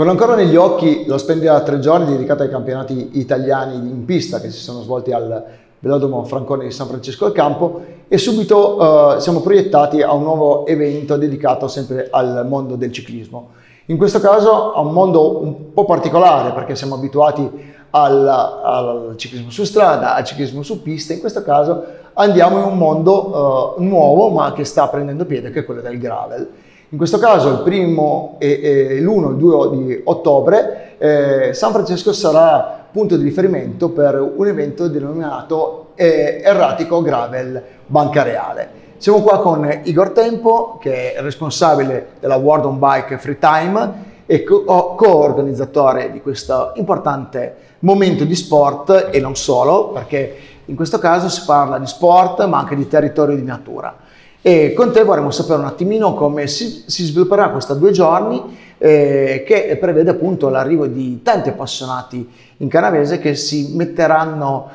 Con ancora negli occhi lo splendida 3 giorni dedicato ai campionati italiani in pista che si sono svolti al Velodromo Franconi di San Francesco del Campo, e subito siamo proiettati a un nuovo evento dedicato sempre al mondo del ciclismo. In questo caso a un mondo un po' particolare, perché siamo abituati al ciclismo su strada, al ciclismo su pista. In questo caso andiamo in un mondo nuovo ma che sta prendendo piede, che è quello del gravel. In questo caso il primo e l'1 e il 2 di ottobre San Francesco sarà punto di riferimento per un evento denominato Erratico Gravel Banca Reale. Siamo qua con Igor Tempo, che è responsabile della World on Bike Free Time e co-organizzatore di questo importante momento di sport, e non solo, perché in questo caso si parla di sport ma anche di territorio di natura. E con te vorremmo sapere un attimino come si svilupperà questa 2 giorni che prevede appunto l'arrivo di tanti appassionati in canavese che si metteranno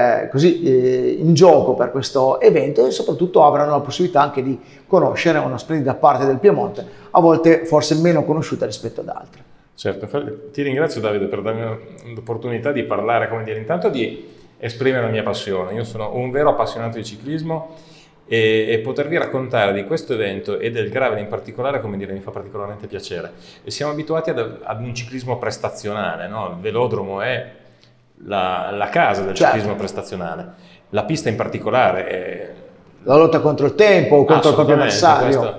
in gioco per questo evento, e soprattutto avranno la possibilità anche di conoscere una splendida parte del Piemonte, a volte forse meno conosciuta rispetto ad altre. Certo, ti ringrazio Davide per darmi l'opportunità di parlare, intanto di esprimere la mia passione. Io sono un vero appassionato di ciclismo e potervi raccontare di questo evento e del gravel in particolare, mi fa particolarmente piacere. E siamo abituati ad un ciclismo prestazionale, no? Il velodromo è la casa del ciclismo prestazionale, la pista in particolare è la lotta contro il tempo o contro il proprio avversario.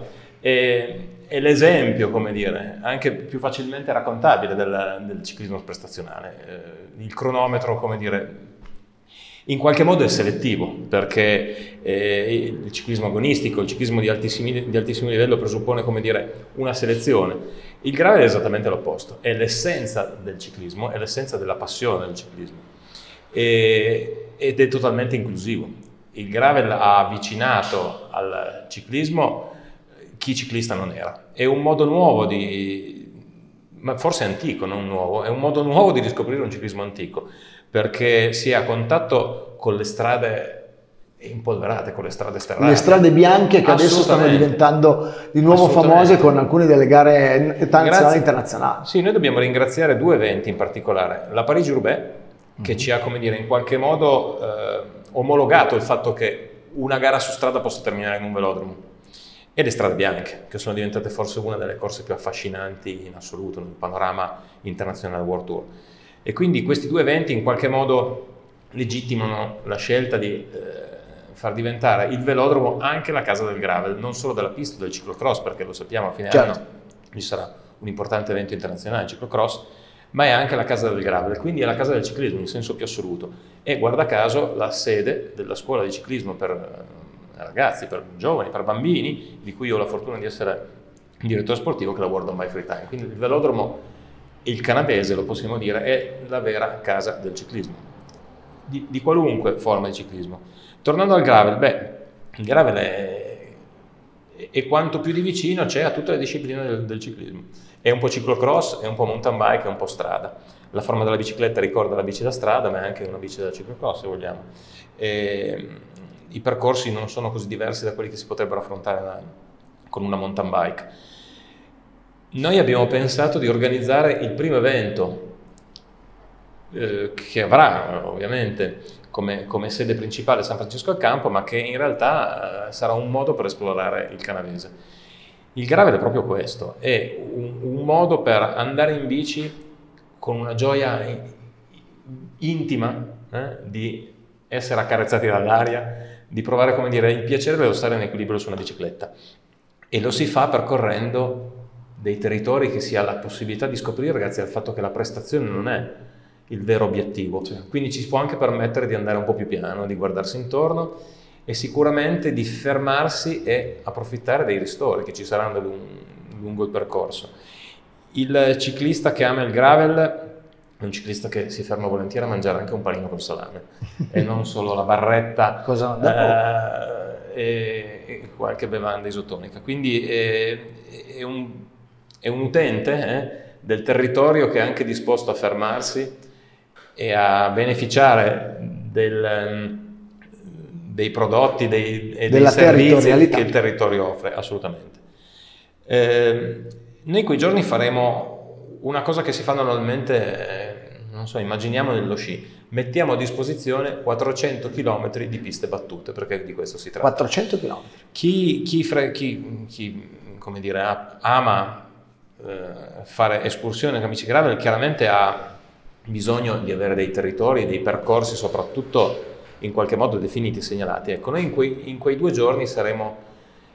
È l'esempio, anche più facilmente raccontabile del ciclismo prestazionale. Il cronometro, in qualche modo è selettivo, perché il ciclismo agonistico, il ciclismo di altissimo livello presuppone, una selezione. Il gravel è esattamente l'opposto, è l'essenza del ciclismo, è l'essenza della passione del ciclismo ed è totalmente inclusivo. Il gravel ha avvicinato al ciclismo chi ciclista non era. È un modo nuovo ma forse antico, non nuovo, è un modo nuovo di riscoprire un ciclismo antico, perché si è a contatto con le strade impolverate, con le strade sterrate. Le strade bianche che adesso stanno diventando di nuovo famose con alcune delle gare nazionali e internazionali. Sì, noi dobbiamo ringraziare 2 eventi in particolare. La Parigi-Roubaix, che ci ha, in qualche modo omologato il fatto che una gara su strada possa terminare in un velodromo, e le strade bianche, che sono diventate forse una delle corse più affascinanti in assoluto nel panorama internazionale World Tour. E quindi questi 2 eventi in qualche modo legittimano la scelta di far diventare il velodromo anche la casa del gravel, non solo della pista del ciclocross, perché lo sappiamo, a fine anno ci sarà un importante evento internazionale di ciclocross, ma è anche la casa del gravel, quindi è la casa del ciclismo in senso più assoluto. E guarda caso la sede della scuola di ciclismo per ragazzi, per giovani, per bambini, di cui ho la fortuna di essere direttore sportivo, che è la World on Bike Free Time. Quindi il velodromo, il canavese, lo possiamo dire, è la vera casa del ciclismo, di qualunque forma di ciclismo. Tornando al gravel, il gravel è quanto più di vicino c'è a tutte le discipline del ciclismo. È un po' ciclocross, è un po' mountain bike, è un po' strada. La forma della bicicletta ricorda la bici da strada, ma è anche una bici da ciclocross, se vogliamo. I percorsi non sono così diversi da quelli che si potrebbero affrontare con una mountain bike. Noi abbiamo pensato di organizzare il primo evento che avrà ovviamente come sede principale San Francesco del Campo, ma che in realtà sarà un modo per esplorare il canavese. Il gravel è proprio questo, è un modo per andare in bici con una gioia intima di essere accarezzati dall'aria, di provare, il piacere dello stare in equilibrio su una bicicletta. E lo si fa percorrendo dei territori che si ha la possibilità di scoprire grazie al fatto che la prestazione non è il vero obiettivo. Quindi ci si può anche permettere di andare un po' più piano, di guardarsi intorno e sicuramente di fermarsi e approfittare dei ristori che ci saranno lungo il percorso. Il ciclista che ama il gravel è un ciclista che si ferma volentieri a mangiare anche un panino col salame e non solo la barretta e qualche bevanda isotonica. Quindi è un utente del territorio che è anche disposto a fermarsi e a beneficiare dei prodotti e dei servizi che il territorio offre, assolutamente. Noi quei giorni faremo una cosa che si fa normalmente, non so, immaginiamo nello sci, mettiamo a disposizione 400 km di piste battute, perché di questo si tratta. 400 km. Chi come dire, ama fare escursioni con amici gravel chiaramente ha bisogno di avere dei territori, dei percorsi soprattutto in qualche modo definiti e segnalati. Ecco, noi in quei 2 giorni saremo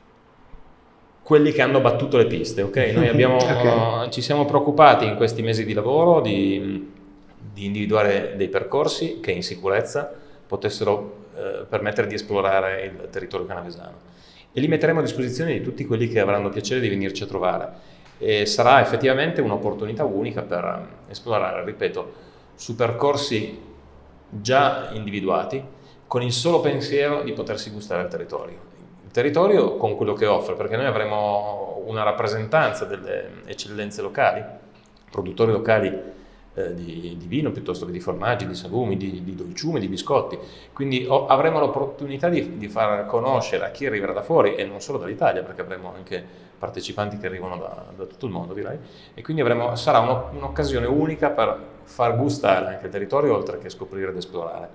quelli che hanno battuto le piste, ok? Noi ci siamo preoccupati in questi mesi di lavoro di individuare dei percorsi che in sicurezza potessero permettere di esplorare il territorio canavesano e li metteremo a disposizione di tutti quelli che avranno piacere di venirci a trovare e sarà effettivamente un'opportunità unica per esplorare, ripeto, su percorsi già individuati con il solo pensiero di potersi gustare il territorio con quello che offre, perché noi avremo una rappresentanza delle eccellenze locali, produttori locali di vino piuttosto che di formaggi, di salumi, di dolciumi, di biscotti, quindi avremo l'opportunità di far conoscere a chi arriverà da fuori e non solo dall'Italia, perché avremo anche partecipanti che arrivano da tutto il mondo, direi, e quindi sarà un'occasione unica per far gustare anche il territorio oltre che scoprire ed esplorare.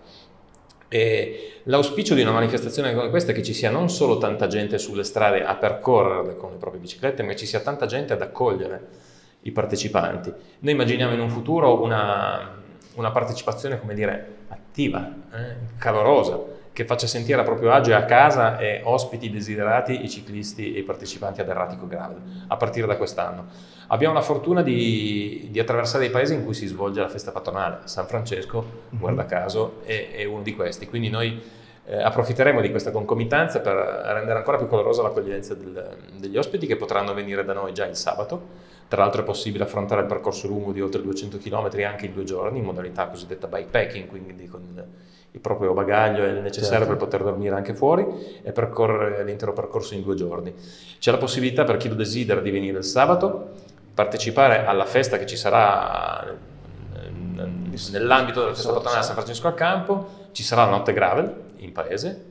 E l'auspicio di una manifestazione come questa è che ci sia non solo tanta gente sulle strade a percorrere con le proprie biciclette, ma che ci sia tanta gente ad accogliere i partecipanti. Noi immaginiamo in un futuro una partecipazione, come dire, attiva, calorosa, che faccia sentire a proprio agio e a casa e ospiti desiderati i ciclisti e i partecipanti ad Erratico Gravel, a partire da quest'anno. Abbiamo la fortuna di attraversare dei paesi in cui si svolge la festa patronale. San Francesco, guarda caso, è uno di questi, quindi noi approfitteremo di questa concomitanza per rendere ancora più calorosa l'accoglienza degli ospiti che potranno venire da noi già il sabato. Tra l'altro è possibile affrontare il percorso lungo di oltre 200 km anche in 2 giorni, in modalità cosiddetta bikepacking, quindi con il proprio bagaglio e il necessario per poter dormire anche fuori e percorrere l'intero percorso in 2 giorni. C'è la possibilità per chi lo desidera di venire il sabato, partecipare alla festa che ci sarà nell'ambito della festa patronale San Francesco al Campo, ci sarà la notte gravel in paese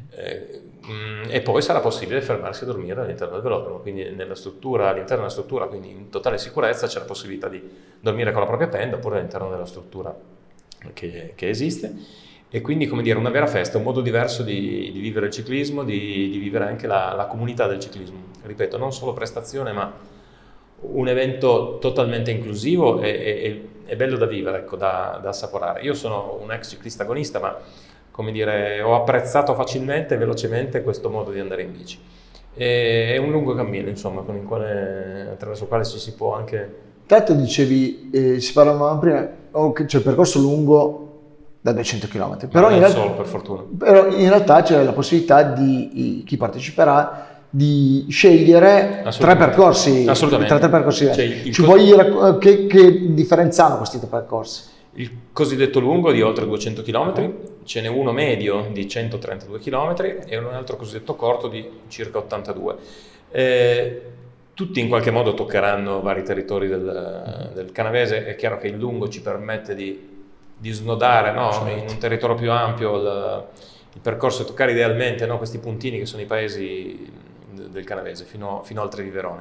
e poi sarà possibile fermarsi a dormire all'interno del velodromo, quindi all'interno della struttura, quindi in totale sicurezza c'è la possibilità di dormire con la propria tenda oppure all'interno della struttura che esiste. E quindi, come dire, una vera festa, un modo diverso di vivere il ciclismo, di vivere anche la comunità del ciclismo. Ripeto, non solo prestazione, ma un evento totalmente inclusivo e bello da vivere, ecco, da assaporare. Io sono un ex ciclista agonista, ma come dire, ho apprezzato facilmente e velocemente questo modo di andare in bici. È un lungo cammino, insomma, attraverso il quale ci si può anche... Tanto dicevi, si parlavamo prima, c'è il percorso lungo da 200 km, però in realtà, solo per fortuna. Però in realtà c'è la possibilità di chi parteciperà di scegliere 3 percorsi. Assolutamente. 3 percorsi. Cioè, che differenza hanno questi 3 percorsi? Il cosiddetto lungo di oltre 200 km, ce n'è uno medio di 132 km e un altro cosiddetto corto di circa 82. Tutti in qualche modo toccheranno vari territori del canavese. È chiaro che il lungo ci permette di snodare, no? In un territorio più ampio il percorso e toccare idealmente, no? Questi puntini che sono i paesi del canavese fino al Treviverone.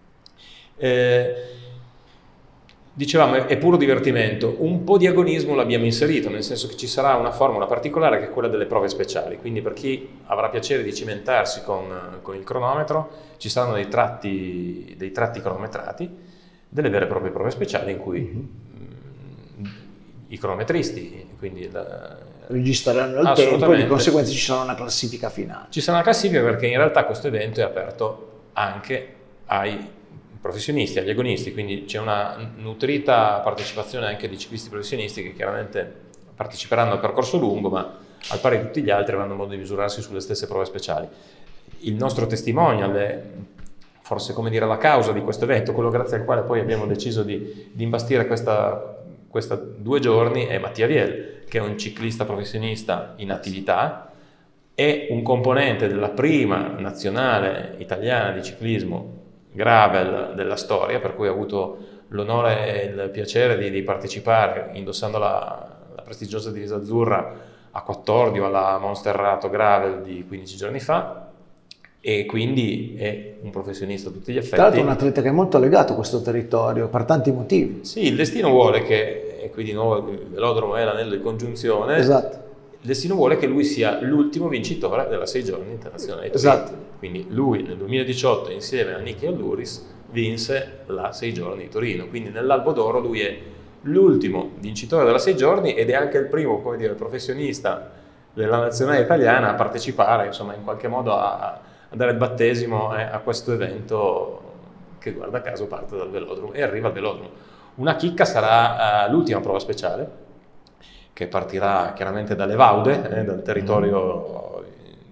Dicevamo, è puro divertimento, un po' di agonismo l'abbiamo inserito, nel senso che ci sarà una formula particolare che è quella delle prove speciali, quindi per chi avrà piacere di cimentarsi con il cronometro ci saranno dei tratti cronometrati, delle vere e proprie prove speciali in cui i cronometristi quindi registreranno il tempo e di conseguenza ci sarà una classifica finale. Ci sarà una classifica perché in realtà questo evento è aperto anche ai professionisti, agli agonisti, quindi c'è una nutrita partecipazione anche di ciclisti professionisti che chiaramente parteciperanno al percorso lungo, ma al pari di tutti gli altri avranno modo di misurarsi sulle stesse prove speciali. Il nostro testimonial è forse, come dire, la causa di questo evento, quello grazie al quale poi abbiamo deciso di imbastire questa 2 giorni, è Mattia Viel, che è un ciclista professionista in attività, è un componente della prima nazionale italiana di ciclismo gravel della storia, per cui ho avuto l'onore e il piacere di partecipare indossando la prestigiosa divisa azzurra a Quattordio alla Monsterrato Gravel di 15 giorni fa, e quindi è un professionista a tutti gli effetti. Tra l'altro è un atleta che è molto legato a questo territorio per tanti motivi. Sì, il destino vuole che, e qui di nuovo il velodromo è l'anello di congiunzione, Esatto. il destino vuole che lui sia l'ultimo vincitore della 6 giorni internazionale. Esatto. Quindi lui nel 2018 insieme a Nicky Alluris vinse la 6 giorni di Torino, quindi nell'Albo d'Oro lui è l'ultimo vincitore della 6 giorni ed è anche il primo, come dire, professionista della nazionale italiana a partecipare, insomma, in qualche modo a dare il battesimo a questo evento che, guarda caso, parte dal velodromo e arriva al velodromo. Una chicca sarà l'ultima prova speciale, che partirà chiaramente dalle Vaude, dal territorio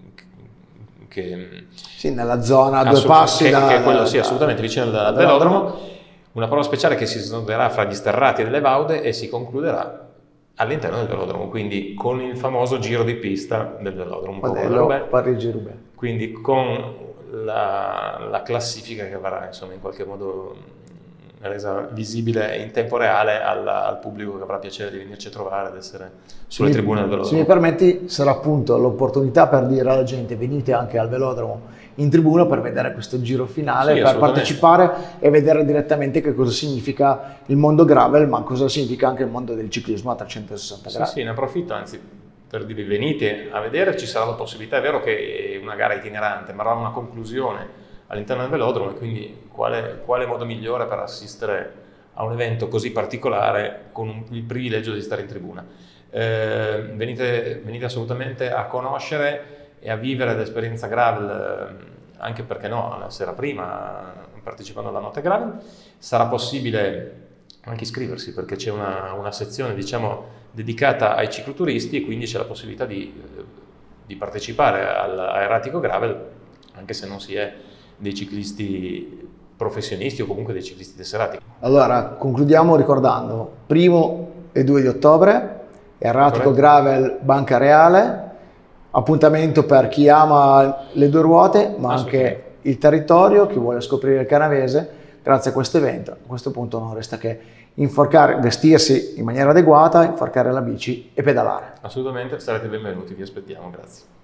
che... Sì, nella zona a 2 passi che è quello, sì, assolutamente vicino al velodromo. Una prova speciale che si snoderà fra gli sterrati delle Vaude e si concluderà all'interno del velodromo, quindi con il famoso giro di pista del velodromo, Parigi-Roubaix. Quindi con la classifica che verrà, insomma, in qualche modo resa visibile in tempo reale al pubblico che avrà piacere di venirci a trovare, ad essere sulle tribune del velodromo. Se mi permetti, sarà appunto l'opportunità per dire alla gente: venite anche al velodromo in tribuna per vedere questo giro finale, Sì, per partecipare e vedere direttamente che cosa significa il mondo gravel, ma cosa significa anche il mondo del ciclismo a 360 gradi. Sì, ne approfitto, anzi, per dirvi: venite a vedere, ci sarà la possibilità, è vero che è una gara itinerante, ma avrà una conclusione all'interno del velodromo, e quindi quale modo migliore per assistere a un evento così particolare con il privilegio di stare in tribuna. Venite assolutamente a conoscere e a vivere l'esperienza gravel, anche perché no, la sera prima, partecipando alla notte gravel. Sarà possibile anche iscriversi, perché c'è una sezione, diciamo, dedicata ai cicloturisti, e quindi c'è la possibilità di partecipare a Erratico Gravel, anche se non si è dei ciclisti professionisti o comunque dei ciclisti tesserati. Allora, concludiamo ricordando 1 e 2 di ottobre, Erratico Gravel Banca Reale, appuntamento per chi ama le 2 ruote, ma anche il territorio, chi vuole scoprire il canavese. Grazie a questo evento, a questo punto non resta che vestirsi in maniera adeguata, inforcare la bici e pedalare. Assolutamente, sarete benvenuti, vi aspettiamo, grazie.